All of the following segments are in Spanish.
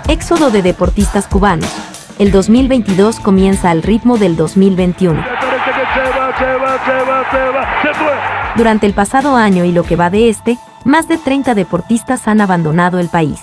Éxodo de deportistas cubanos. El 2022 comienza al ritmo del 2021. Durante el pasado año y lo que va de este, más de 30 deportistas han abandonado el país.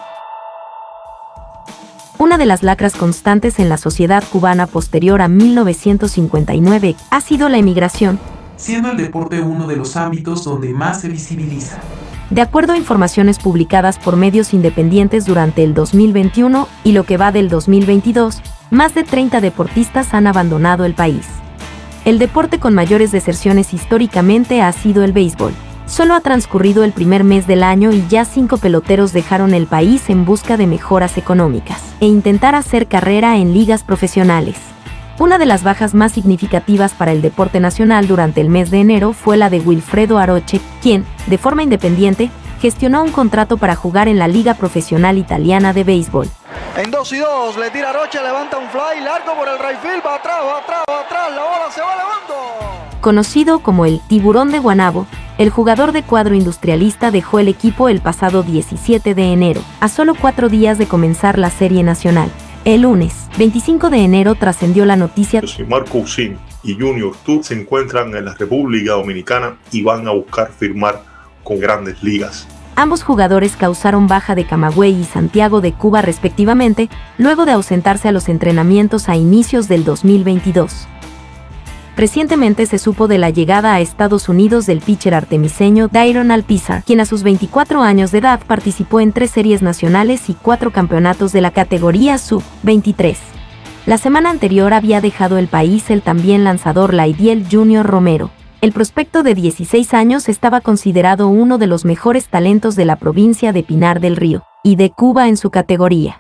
Una de las lacras constantes en la sociedad cubana posterior a 1959 ha sido la emigración, siendo el deporte uno de los ámbitos donde más se visibiliza. De acuerdo a informaciones publicadas por medios independientes durante el 2021 y lo que va del 2022, más de 30 deportistas han abandonado el país. El deporte con mayores deserciones históricamente ha sido el béisbol. Solo ha transcurrido el primer mes del año y ya 5 peloteros dejaron el país en busca de mejoras económicas e intentar hacer carrera en ligas profesionales. Una de las bajas más significativas para el deporte nacional durante el mes de enero fue la de Wilfredo Aroche, quien, de forma independiente, gestionó un contrato para jugar en la Liga Profesional Italiana de Béisbol. En 2-2, le tira Aroche, levanta un fly largo por el right field, va atrás, la bola se va elevando. Conocido como el Tiburón de Guanabo, el jugador de cuadro industrialista dejó el equipo el pasado 17 de enero, a solo 4 días de comenzar la Serie Nacional. El lunes, 25 de enero, trascendió la noticia. Marco Cousin y Junior Tour se encuentran en la República Dominicana y van a buscar firmar con Grandes Ligas. Ambos jugadores causaron baja de Camagüey y Santiago de Cuba respectivamente, luego de ausentarse a los entrenamientos a inicios del 2022. Recientemente se supo de la llegada a Estados Unidos del pitcher artemiseño Dairon Alpizar, quien a sus 24 años de edad participó en 3 series nacionales y 4 campeonatos de la categoría sub-23. La semana anterior había dejado el país el también lanzador Laidiel Junior Romero. El prospecto de 16 años estaba considerado uno de los mejores talentos de la provincia de Pinar del Río y de Cuba en su categoría.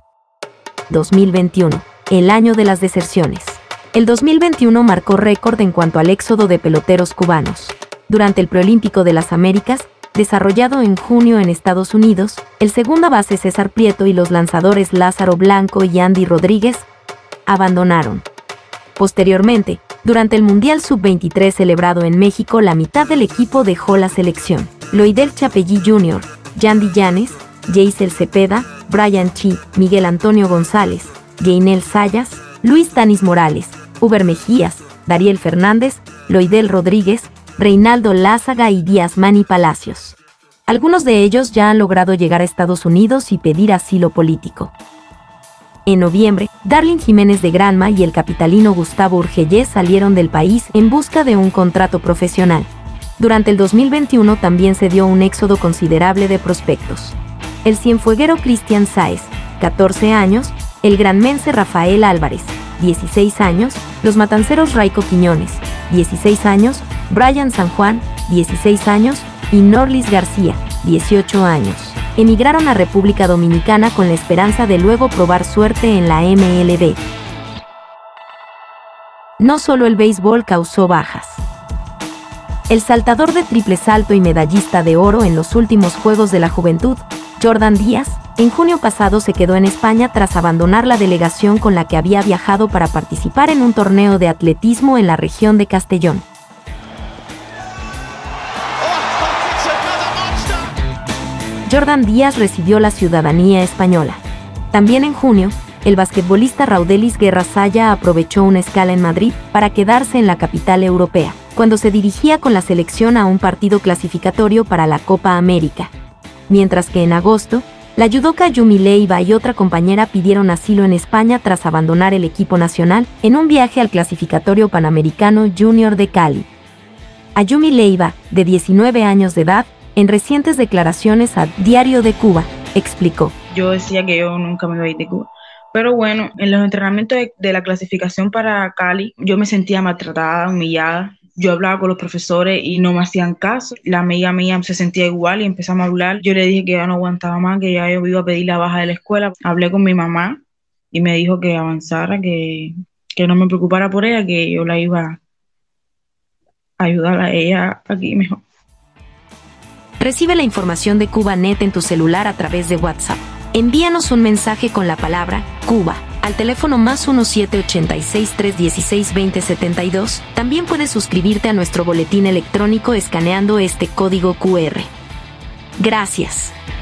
2021, el año de las deserciones. El 2021 marcó récord en cuanto al éxodo de peloteros cubanos. Durante el Preolímpico de las Américas, desarrollado en junio en Estados Unidos, el segunda base César Prieto y los lanzadores Lázaro Blanco y Andy Rodríguez abandonaron. Posteriormente, durante el Mundial Sub-23 celebrado en México, la mitad del equipo dejó la selección. Loidel Chapelli Jr., Yandy Llanes, Jaisel Cepeda, Brian Chi, Miguel Antonio González, Gainel Sayas, Luis Tanis Morales, Uber Mejías, Dariel Fernández, Loidel Rodríguez, Reinaldo Lázaga y Díaz Mani Palacios. Algunos de ellos ya han logrado llegar a Estados Unidos y pedir asilo político. En noviembre, Darlin Jiménez de Granma y el capitalino Gustavo Urgellés salieron del país en busca de un contrato profesional. Durante el 2021 también se dio un éxodo considerable de prospectos. El cienfueguero Cristian Sáez, 14 años, el granmense Rafael Álvarez, 16 años, los matanceros Raico Quiñones, 16 años, Brian San Juan, 16 años, y Norlis García, 18 años. Emigraron a República Dominicana con la esperanza de luego probar suerte en la MLB. No solo el béisbol causó bajas. El saltador de triple salto y medallista de oro en los últimos Juegos de la Juventud, Jordan Díaz, en junio pasado se quedó en España tras abandonar la delegación con la que había viajado para participar en un torneo de atletismo en la región de Castellón. Jordan Díaz recibió la ciudadanía española. También en junio, el basquetbolista Raudelis Guerra Saya aprovechó una escala en Madrid para quedarse en la capital europea, cuando se dirigía con la selección a un partido clasificatorio para la Copa América. Mientras que en agosto, la judoka Yumi Leiva y otra compañera pidieron asilo en España tras abandonar el equipo nacional en un viaje al clasificatorio panamericano Junior de Cali. A Yumi Leiva, de 19 años de edad, en recientes declaraciones a Diario de Cuba, explicó: yo decía que yo nunca me iba a ir de Cuba. Pero bueno, en los entrenamientos de la clasificación para Cali, yo me sentía maltratada, humillada. Yo hablaba con los profesores y no me hacían caso. La amiga mía se sentía igual y empezamos a hablar. Yo le dije que ya no aguantaba más, que ya yo iba a pedir la baja de la escuela. Hablé con mi mamá y me dijo que avanzara, que no me preocupara por ella, que yo la iba a ayudar a ella aquí mejor. Recibe la información de CubaNet en tu celular a través de WhatsApp. Envíanos un mensaje con la palabra Cuba al teléfono +1 786 316 2072. También puedes suscribirte a nuestro boletín electrónico escaneando este código QR. Gracias.